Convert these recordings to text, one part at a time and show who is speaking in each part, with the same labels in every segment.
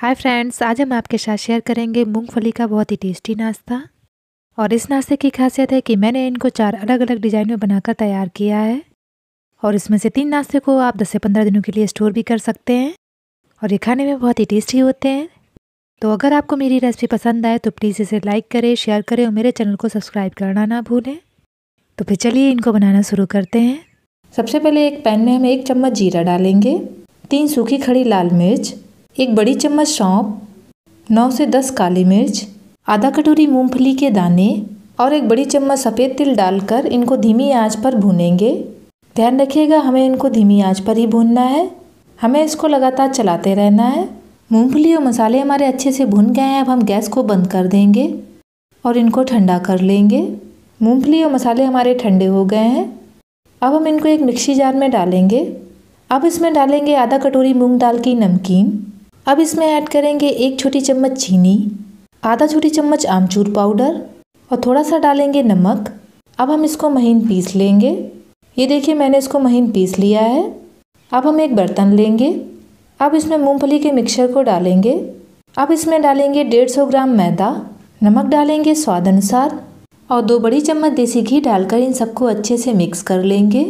Speaker 1: Hi friends, आज हम आपके साथ शेयर करेंगे मूंगफली का बहुत ही टेस्टी नाश्ता। और इस नाश्ते की खासियत है कि मैंने इनको 4 अलग अलग डिज़ाइन में बनाकर तैयार किया है। और इसमें से 3 नाश्ते को आप 10 से 15 दिनों के लिए स्टोर भी कर सकते हैं और ये खाने में बहुत ही टेस्टी होते हैं। तो अगर आपको मेरी रेसिपी पसंद आए तो प्लीज़ इसे लाइक करें, शेयर करें और मेरे चैनल को सब्सक्राइब करना ना भूलें। तो फिर चलिए इनको बनाना शुरू करते हैं। सबसे पहले एक पैन में हम 1 चम्मच जीरा डालेंगे, 3 सूखी खड़ी लाल मिर्च, 1 बड़ी चम्मच सौंफ, 9 से 10 काली मिर्च, आधा कटोरी मूंगफली के दाने और 1 बड़ी चम्मच सफ़ेद तिल डालकर इनको धीमी आंच पर भूनेंगे। ध्यान रखिएगा, हमें इनको धीमी आंच पर ही भूनना है। हमें इसको लगातार चलाते रहना है। मूंगफली और मसाले हमारे अच्छे से भुन गए हैं। अब हम गैस को बंद कर देंगे और इनको ठंडा कर लेंगे। मूंगफली और मसाले हमारे ठंडे हो गए हैं। अब हम इनको एक मिक्सी जार में डालेंगे। अब इसमें डालेंगे आधा कटोरी मूंग दाल की नमकीन। अब इसमें ऐड करेंगे 1 छोटी चम्मच चीनी, आधा छोटी चम्मच आमचूर पाउडर और थोड़ा सा डालेंगे नमक। अब हम इसको महीन पीस लेंगे। ये देखिए, मैंने इसको महीन पीस लिया है। अब हम एक बर्तन लेंगे। अब इसमें मूंगफली के मिक्सचर को डालेंगे। अब इसमें डालेंगे 150 ग्राम मैदा, नमक डालेंगे स्वाद अनुसार और 2 बड़ी चम्मच देसी घी डालकर इन सबको अच्छे से मिक्स कर लेंगे।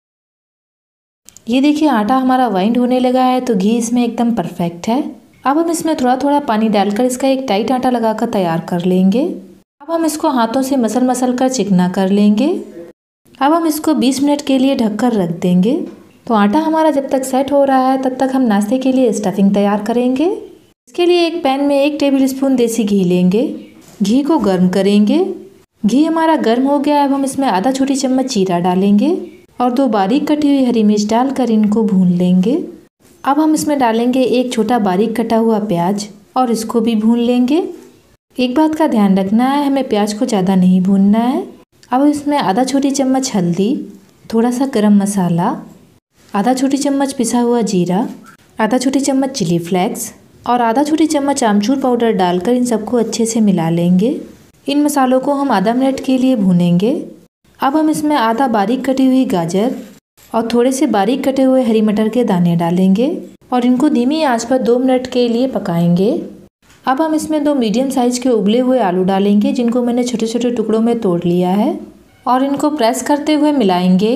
Speaker 1: ये देखिए, आटा हमारा वाइंड होने लगा है तो घी इसमें एकदम परफेक्ट है। अब हम इसमें थोड़ा थोड़ा पानी डालकर इसका एक टाइट आटा लगाकर तैयार कर लेंगे। अब हम इसको हाथों से मसल कर चिकना कर लेंगे। अब हम इसको 20 मिनट के लिए ढककर रख देंगे। तो आटा हमारा जब तक सेट हो रहा है तब तक हम नाश्ते के लिए स्टफिंग तैयार करेंगे। इसके लिए एक पैन में 1 टेबल स्पून देसी घी लेंगे। घी को गर्म करेंगे। घी हमारा गर्म हो गया है। अब हम इसमें आधा छोटी चम्मच जीरा डालेंगे और 2 बारीक कटी हुई हरी मिर्च डालकर इनको भून लेंगे। अब हम इसमें डालेंगे 1 छोटा बारीक कटा हुआ प्याज और इसको भी भून लेंगे। एक बात का ध्यान रखना है, हमें प्याज को ज़्यादा नहीं भूनना है। अब इसमें आधा छोटी चम्मच हल्दी, थोड़ा सा गरम मसाला, आधा छोटी चम्मच पिसा हुआ जीरा, आधा छोटी चम्मच चिली फ्लेक्स और आधा छोटी चम्मच आमचूर पाउडर डालकर इन सबको अच्छे से मिला लेंगे। इन मसालों को हम आधा मिनट के लिए भूनेंगे। अब हम इसमें आधा बारीक कटी हुई गाजर और थोड़े से बारीक कटे हुए हरी मटर के दाने डालेंगे और इनको धीमी आंच पर 2 मिनट के लिए पकाएंगे। अब हम इसमें 2 मीडियम साइज के उबले हुए आलू डालेंगे, जिनको मैंने छोटे छोटे टुकड़ों में तोड़ लिया है और इनको प्रेस करते हुए मिलाएंगे।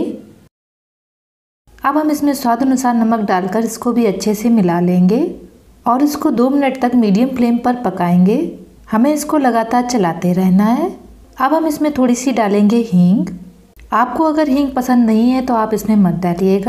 Speaker 1: अब हम इसमें स्वाद अनुसार नमक डालकर इसको भी अच्छे से मिला लेंगे और इसको 2 मिनट तक मीडियम फ्लेम पर पकाएंगे। हमें इसको लगातार चलाते रहना है। अब हम इसमें थोड़ी सी डालेंगे हींग। आपको अगर हींग पसंद नहीं है तो आप इसमें मत डालिएगा।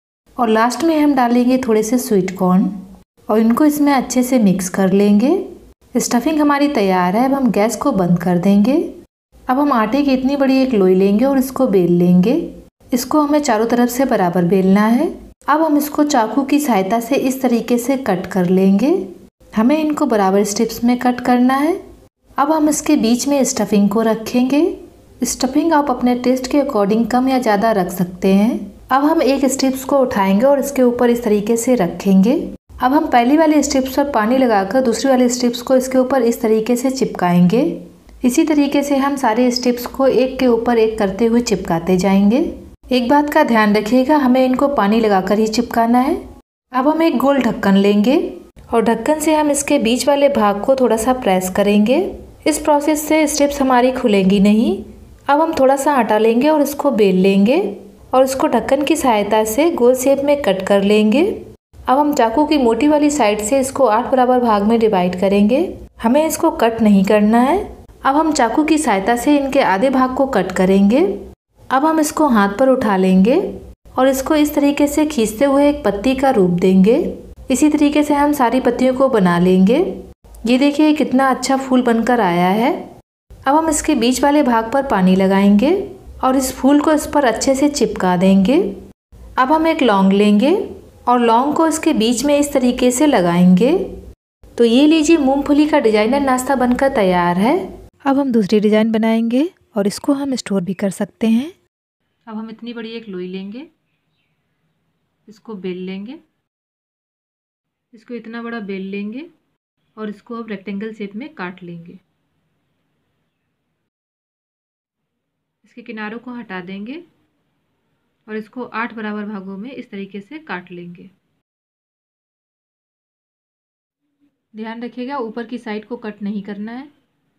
Speaker 1: और लास्ट में हम डालेंगे थोड़े से स्वीट कॉर्न और इनको इसमें अच्छे से मिक्स कर लेंगे। स्टफिंग हमारी तैयार है। अब हम गैस को बंद कर देंगे। अब हम आटे की इतनी बड़ी एक लोई लेंगे और इसको बेल लेंगे। इसको हमें चारों तरफ से बराबर बेलना है। अब हम इसको चाकू की सहायता से इस तरीके से कट कर लेंगे। हमें इनको बराबर स्ट्रिप्स में कट करना है। अब हम इसके बीच में स्टफिंग को रखेंगे। स्टफिंग आप अपने टेस्ट के अकॉर्डिंग कम या ज़्यादा रख सकते हैं। अब हम एक स्ट्रिप्स को उठाएंगे और इसके ऊपर इस तरीके से रखेंगे। अब हम पहली वाली स्ट्रिप्स पर पानी लगाकर दूसरी वाली स्ट्रिप्स को इसके ऊपर इस तरीके से चिपकाएंगे। इसी तरीके से हम सारे स्ट्रिप्स को एक के ऊपर एक करते हुए चिपकाते जाएंगे। एक बात का ध्यान रखिएगा, हमें इनको पानी लगाकर ही चिपकाना है। अब हम एक गोल ढक्कन लेंगे और ढक्कन से हम इसके बीच वाले भाग को थोड़ा सा प्रेस करेंगे। इस प्रोसेस से स्ट्रिप्स हमारी खुलेंगी नहीं। अब हम थोड़ा सा आटा लेंगे और इसको बेल लेंगे और इसको ढक्कन की सहायता से गोल शेप में कट कर लेंगे। अब हम चाकू की मोटी वाली साइड से इसको 8 बराबर भाग में डिवाइड करेंगे। हमें इसको कट नहीं करना है। अब हम चाकू की सहायता से इनके आधे भाग को कट करेंगे। अब हम इसको हाथ पर उठा लेंगे और इसको इस तरीके से खींचते हुए एक पत्ती का रूप देंगे। इसी तरीके से हम सारी पत्तियों को बना लेंगे। ये देखिए कितना अच्छा फूल बनकर आया है। अब हम इसके बीच वाले भाग पर पानी लगाएंगे और इस फूल को इस पर अच्छे से चिपका देंगे। अब हम एक लौंग लेंगे और लौंग को इसके बीच में इस तरीके से लगाएंगे। तो ये लीजिए, मूंगफली का डिजाइनर नाश्ता बनकर तैयार है। अब हम दूसरी डिजाइन बनाएंगे और इसको हम स्टोर भी कर सकते हैं। अब हम इतनी बड़ी एक लोई लेंगे, इसको बेल लेंगे, इसको इतना बड़ा बेल लेंगे और इसको अब रेक्टेंगल शेप में काट लेंगे। इसके किनारों को हटा देंगे और इसको 8 बराबर भागों में इस तरीके से काट लेंगे। ध्यान रखिएगा ऊपर की साइड को कट नहीं करना है।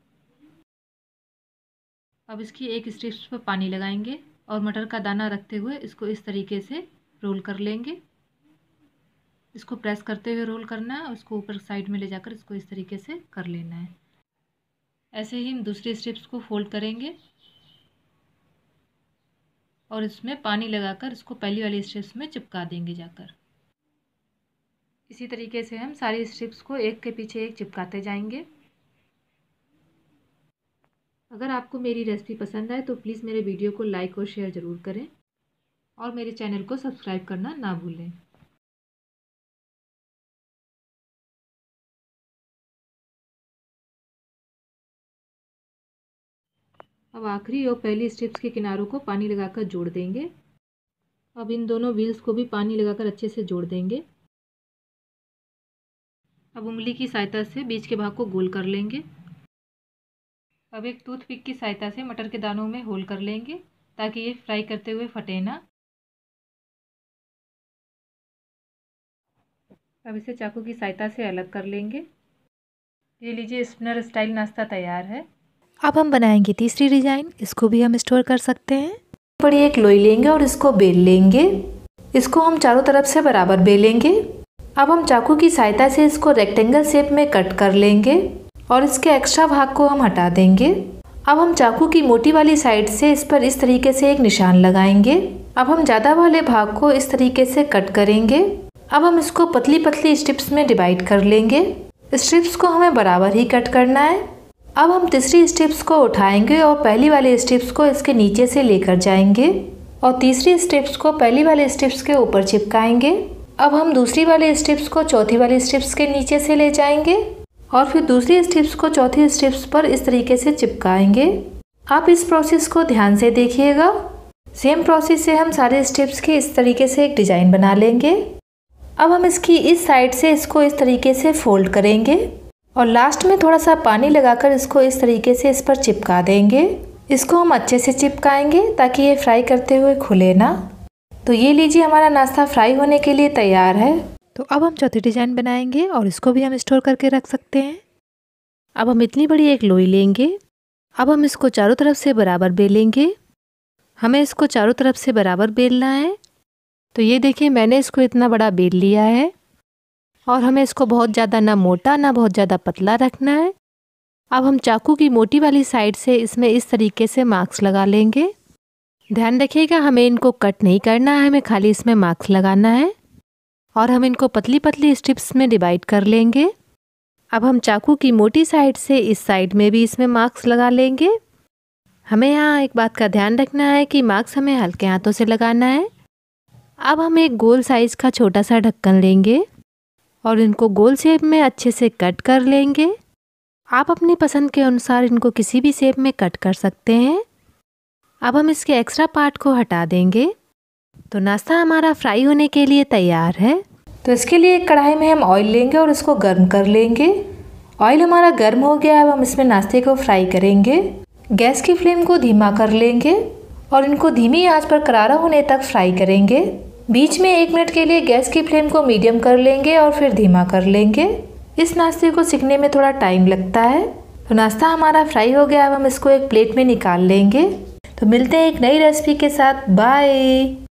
Speaker 1: अब इसकी एक स्ट्रिप्स पर पानी लगाएंगे और मटर का दाना रखते हुए इसको इस तरीके से रोल कर लेंगे। इसको प्रेस करते हुए रोल करना है और इसको ऊपर साइड में ले जाकर इसको इस तरीके से कर लेना है। ऐसे ही हम दूसरी स्ट्रिप्स को फोल्ड करेंगे और इसमें पानी लगाकर इसको पहली वाली स्ट्रिप्स में चिपका देंगे जाकर। इसी तरीके से हम सारी स्ट्रिप्स को एक के पीछे एक चिपकाते जाएंगे। अगर आपको मेरी रेसिपी पसंद आए तो प्लीज़ मेरे वीडियो को लाइक और शेयर ज़रूर करें और मेरे चैनल को सब्सक्राइब करना ना भूलें। अब आखिरी और पहली स्ट्रिप्स के किनारों को पानी लगाकर जोड़ देंगे। अब इन दोनों व्हील्स को भी पानी लगाकर अच्छे से जोड़ देंगे। अब उंगली की सहायता से बीच के भाग को गोल कर लेंगे। अब एक टूथपिक की सहायता से मटर के दानों में होल कर लेंगे ताकि ये फ्राई करते हुए फटे ना। अब इसे चाकू की सहायता से अलग कर लेंगे। ये लीजिए स्पिनर स्टाइल नाश्ता तैयार है। अब हम बनाएंगे तीसरी डिजाइन। इसको भी हम स्टोर कर सकते हैं। बड़ी एक लोई लेंगे और इसको बेल लेंगे। इसको हम चारों तरफ से बराबर बेलेंगे। अब हम चाकू की सहायता से इसको रेक्टेंगल शेप में कट कर लेंगे और इसके एक्स्ट्रा भाग को हम हटा देंगे। अब हम चाकू की मोटी वाली साइड से इस पर इस तरीके से एक निशान लगाएंगे। अब हम ज़्यादा वाले भाग को इस तरीके से कट करेंगे। अब हम इसको पतली पतली स्ट्रिप्स में डिवाइड कर लेंगे। स्ट्रिप्स को हमें बराबर ही कट करना है। अब हम तीसरी स्ट्रिप्स को उठाएंगे और पहली वाले स्ट्रिप्स को इसके नीचे से लेकर जाएंगे और तीसरी स्ट्रिप्स को पहली वाले स्ट्रिप्स के ऊपर चिपकाएंगे। अब हम दूसरी वाले स्ट्रिप्स को चौथी वाली स्ट्रिप्स के नीचे से ले जाएंगे और फिर दूसरी स्ट्रिप्स को चौथी स्ट्रिप्स पर इस तरीके से चिपकाएंगे। आप इस प्रोसेस को ध्यान से देखिएगा। सेम प्रोसेस से हम सारे स्ट्रिप्स की इस तरीके से एक डिजाइन बना लेंगे। अब हम इसकी इस साइड से इसको इस तरीके से फोल्ड करेंगे और लास्ट में थोड़ा सा पानी लगाकर इसको इस तरीके से इस पर चिपका देंगे। इसको हम अच्छे से चिपकाएंगे ताकि ये फ्राई करते हुए खुले ना। तो ये लीजिए हमारा नाश्ता फ्राई होने के लिए तैयार है। तो अब हम चौथी डिजाइन बनाएंगे और इसको भी हम स्टोर करके रख सकते हैं। अब हम इतनी बड़ी एक लोई लेंगे। अब हम इसको चारों तरफ से बराबर बेलेंगे। हमें इसको चारों तरफ से बराबर बेलना है। तो ये देखिए मैंने इसको इतना बड़ा बेल लिया है और हमें इसको बहुत ज़्यादा ना मोटा ना बहुत ज़्यादा पतला रखना है। अब हम चाकू की मोटी वाली साइड से इसमें इस तरीके से मार्क्स लगा लेंगे। ध्यान रखिएगा हमें इनको कट नहीं करना है, हमें खाली इसमें मार्क्स लगाना है और हम इनको पतली पतली स्ट्रिप्स में डिवाइड कर लेंगे। अब हम चाकू की मोटी साइड से इस साइड में भी इसमें मार्क्स लगा लेंगे। हमें यहाँ एक बात का ध्यान रखना है कि मार्क्स हमें हल्के हाथों से लगाना है। अब हम एक गोल साइज़ का छोटा सा ढक्कन लेंगे और इनको गोल शेप में अच्छे से कट कर लेंगे। आप अपनी पसंद के अनुसार इनको किसी भी शेप में कट कर सकते हैं। अब हम इसके एक्स्ट्रा पार्ट को हटा देंगे। तो नाश्ता हमारा फ्राई होने के लिए तैयार है। तो इसके लिए एक कढ़ाई में हम ऑयल लेंगे और इसको गर्म कर लेंगे। ऑयल हमारा गर्म हो गया है। अब हम इसमें नाश्ते को फ्राई करेंगे। गैस की फ्लेम को धीमा कर लेंगे और इनको धीमी आंच पर करारा होने तक फ्राई करेंगे। बीच में 1 मिनट के लिए गैस की फ्लेम को मीडियम कर लेंगे और फिर धीमा कर लेंगे। इस नाश्ते को सिकने में थोड़ा टाइम लगता है। तो नाश्ता हमारा फ्राई हो गया। अब हम इसको एक प्लेट में निकाल लेंगे। तो मिलते हैं एक नई रेसिपी के साथ। बाय।